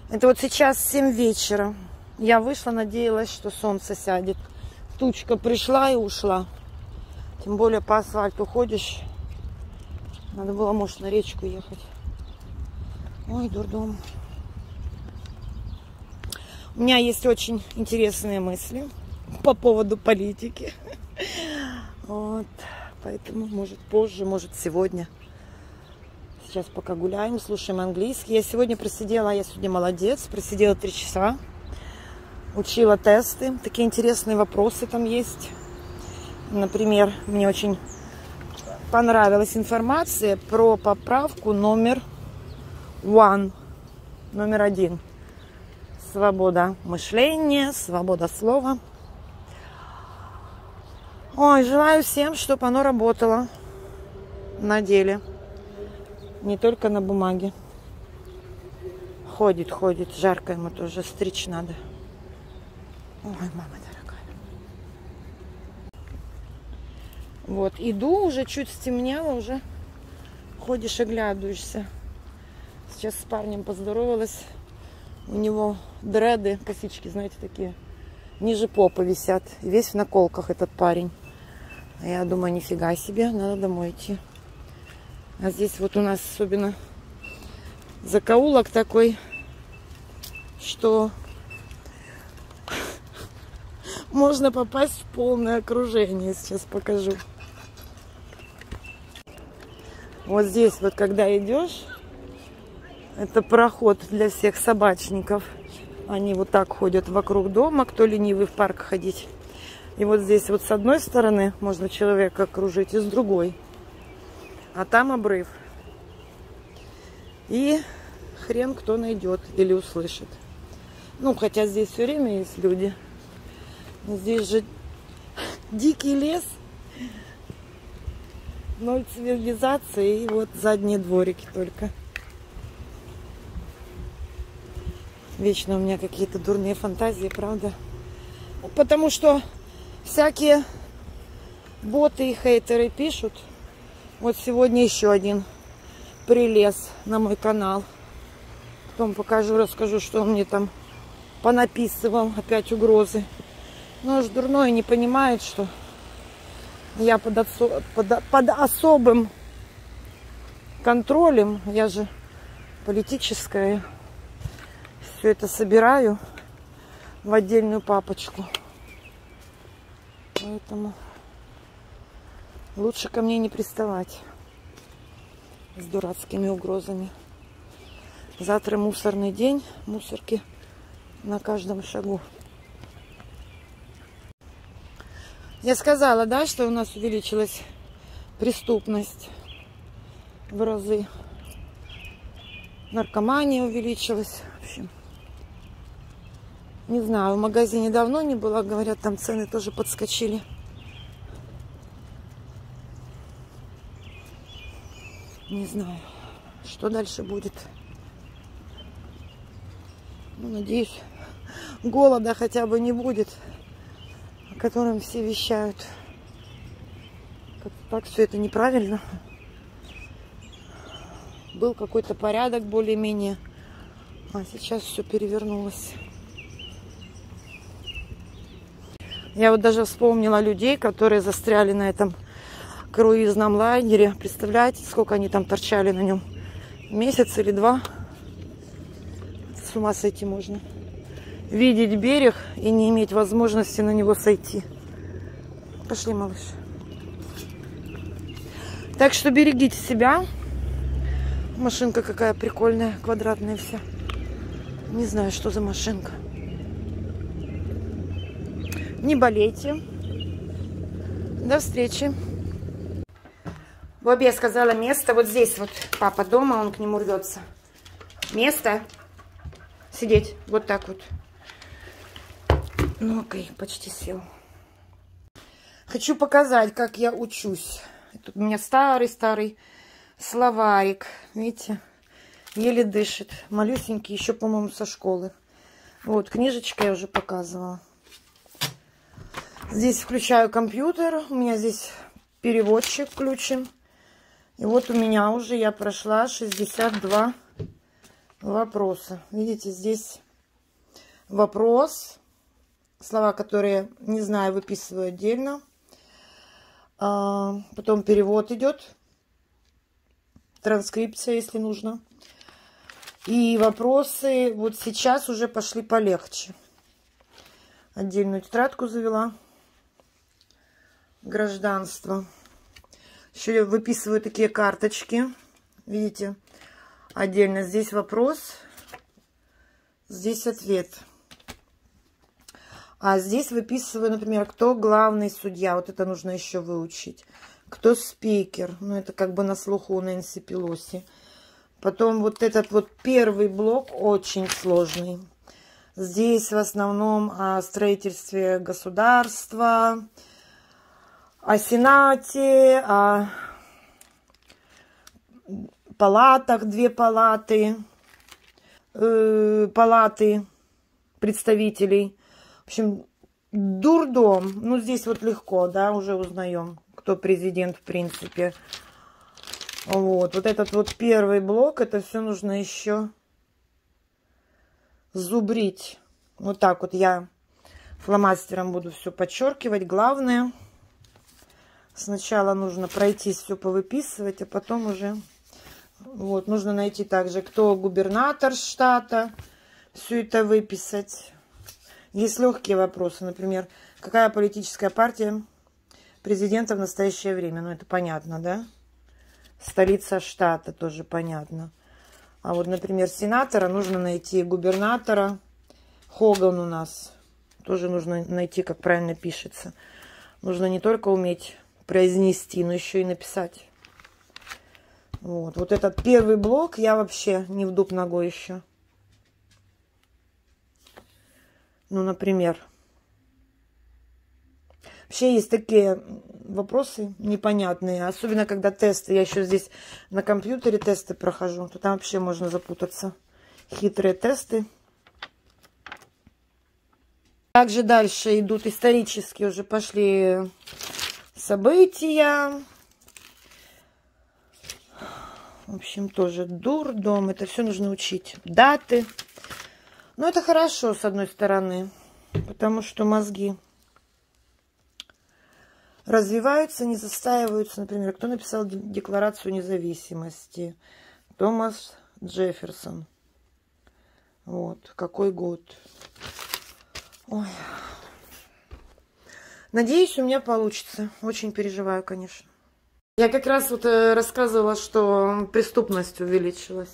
Это вот сейчас 7 вечера. Я вышла, надеялась, что солнце сядет. Тучка пришла и ушла. Тем более по асфальту ходишь. Надо было, может, на речку ехать. Ой, дурдом. У меня есть очень интересные мысли по поводу политики. Вот. Поэтому, может, позже, может, сегодня. Сейчас пока гуляем, слушаем английский. Я сегодня молодец, просидела 3 часа. Учила тесты. Такие интересные вопросы там есть. Например, мне очень понравилась информация про поправку номер 1. Свобода мышления, свобода слова. Ой, желаю всем, чтобы оно работало на деле. Не только на бумаге. Ходит. Жарко ему тоже, стричь надо. Ой, мама дорогая. Вот, иду, уже чуть стемнело, уже ходишь, оглядываешься. Сейчас с парнем поздоровалась. У него дреды, косички, знаете, такие, ниже попы висят. Весь в наколках этот парень. А я думаю, нифига себе, надо домой идти. А здесь вот у нас особенно закоулок такой, что можно попасть в полное окружение. Сейчас покажу. Вот здесь вот, когда идешь, это проход для всех собачников. Они вот так ходят вокруг дома, кто ленивый в парк ходить. И вот здесь вот с одной стороны можно человека окружить, и с другой. А там обрыв. И хрен кто найдет или услышит. Ну, хотя здесь все время есть люди. Здесь же дикий лес, 0 цивилизации, и вот задние дворики только. Вечно у меня какие-то дурные фантазии, правда? Потому что всякие боты и хейтеры пишут. Вот сегодня еще один прилез на мой канал. Потом покажу, расскажу, что он мне там понаписывал. Опять угрозы. Но уж дурной не понимает, что я под особым контролем. Я же политическая. Все это собираю в отдельную папочку. Поэтому лучше ко мне не приставать с дурацкими угрозами. Завтра мусорный день. Мусорки на каждом шагу. Я сказала, да, что у нас увеличилась преступность в разы. Наркомания увеличилась. В общем, не знаю, в магазине давно не была. Говорят, там цены тоже подскочили. Не знаю, что дальше будет. Ну, надеюсь, голода хотя бы не будет, о котором все вещают. Как-то так все это неправильно. Был какой-то порядок более-менее, а сейчас все перевернулось. Я вот даже вспомнила людей, которые застряли на этом круизном лайнере. Представляете, сколько они там торчали на нем? Месяц или 2? С ума сойти можно. Видеть берег и не иметь возможности на него сойти. Пошли, малыш. Так что берегите себя. Машинка какая прикольная, квадратная вся. Не знаю, что за машинка. Не болейте. До встречи. Бобби, я сказала, место вот здесь вот. Папа дома, он к нему рвется. Место. Сидеть. Вот так вот. Ну, окей, почти сел. Хочу показать, как я учусь. Тут у меня старый-старый словарик. Видите? Еле дышит. Малюсенький, еще, по-моему, со школы. Вот, книжечка я уже показывала. Здесь включаю компьютер. У меня здесь переводчик включен. И вот у меня уже я прошла 62 Вопросы. Видите, здесь вопрос. Слова, которые, не знаю, выписываю отдельно. Потом перевод идет. Транскрипция, если нужно. И вопросы вот сейчас уже пошли полегче. Отдельную тетрадку завела. Гражданство. Еще выписываю такие карточки. Видите? Отдельно здесь вопрос. Здесь ответ. А здесь выписываю, например, кто главный судья. Вот это нужно еще выучить. Кто спикер. Ну, это как бы на слуху Нэнси Пелоси. Потом вот этот вот первый блок очень сложный. Здесь в основном о строительстве государства, о Сенате, о палатах, 2 палаты, палаты представителей. В общем, дурдом. Ну, здесь вот легко, да, уже узнаем, кто президент в принципе. Вот этот вот первый блок, это все нужно еще зубрить. Вот так вот я фломастером буду все подчеркивать. Главное, сначала нужно пройтись, все повыписывать, а потом уже вот нужно найти также, кто губернатор штата, все это выписать. Есть легкие вопросы, например, какая политическая партия президента в настоящее время? Ну, это понятно, да? Столица штата тоже понятно. А вот, например, сенатора нужно найти, губернатора. Хоган у нас. Тоже нужно найти, как правильно пишется. Нужно не только уметь произнести, но еще и написать. Вот этот первый блок я вообще не в дуб ногой еще. Ну, например. Вообще есть такие вопросы непонятные. Особенно, когда тесты. Я еще здесь на компьютере тесты прохожу. То там вообще можно запутаться. Хитрые тесты. Также дальше идут исторические уже пошли события. В общем, тоже дурдом. Это все нужно учить. Даты. Но это хорошо, с одной стороны. Потому что мозги развиваются, не застаиваются. Например, кто написал Декларацию независимости? Томас Джефферсон. Вот. Какой год? Ой. Надеюсь, у меня получится. Очень переживаю, конечно. Я как раз вот рассказывала, что преступность увеличилась.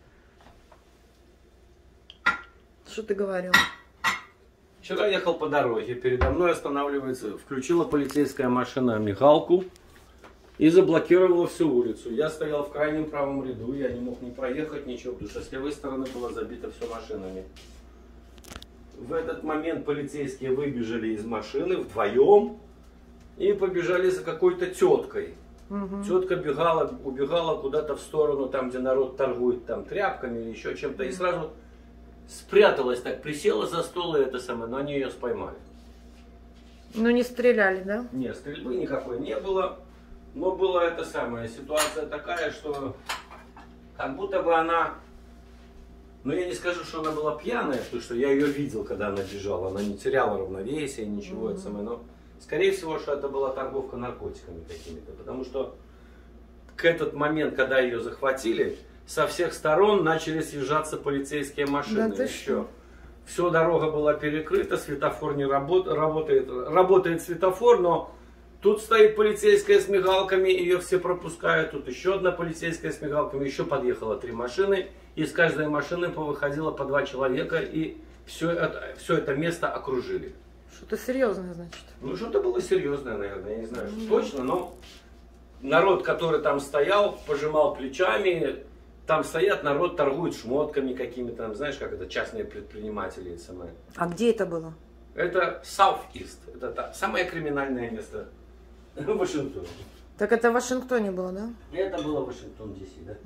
Что ты говорил? Вчера ехал по дороге, передо мной останавливается, включила полицейская машина мигалку и заблокировала всю улицу. Я стоял в крайнем правом ряду, я не мог ни проехать, ничего, потому что с левой стороны было забито все машинами. В этот момент полицейские выбежали из машины вдвоем и побежали за какой-то теткой. Тетка убегала куда-то в сторону, там где народ торгует там тряпками или еще чем-то, и сразу спряталась так, присела за стол и это самое, но они ее споймали. Ну не стреляли, да? Нет, стрельбы никакой не было, но была эта самая ситуация такая, что как будто бы она, ну я не скажу, что она была пьяная, потому что я ее видел, когда она бежала, она не теряла равновесия, ничего, это самое, но скорее всего, что это была торговка наркотиками какими-то, потому что к этот момент, когда ее захватили, со всех сторон начали съезжаться полицейские машины. Да, еще. Все, дорога была перекрыта, светофор не работает. Работает светофор, но тут стоит полицейская с мигалками, ее все пропускают. Тут еще одна полицейская с мигалками, еще подъехало 3 машины. Из каждой машины повыходило по 2 человека, и все это место окружили. Что-то серьезное, значит. Ну, что-то было серьезное, наверное, я не знаю, что точно, но народ, который там стоял, пожимал плечами. Там стоят, народ торгует шмотками какими-то, там, знаешь, как это, частные предприниматели. Самое. А где это было? Это Southeast, это самое криминальное место в Вашингтоне. Так это в Вашингтоне было, да? Это было Вашингтон, DC, да.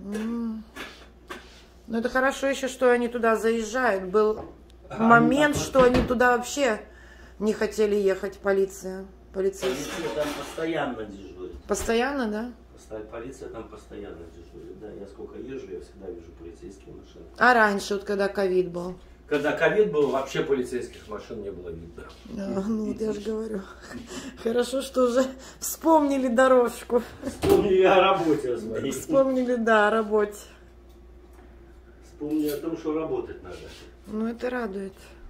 Ну это хорошо еще, что они туда заезжают. Был момент, что они туда вообще не хотели ехать, полиция. Полицейские. Полиция там постоянно дежурит. Постоянно, да? стоит полиция, там постоянно дежурит. Да, я сколько езжу, я всегда вижу полицейские машины. А раньше, вот когда ковид был? Когда ковид был, вообще полицейских машин не было видно. Ну вот я же говорю. Хорошо, что уже вспомнили дорожку. Вспомнили о работе своей. Вспомнили, да, о работе. Вспомнили о том, что работать надо. Ну это радует.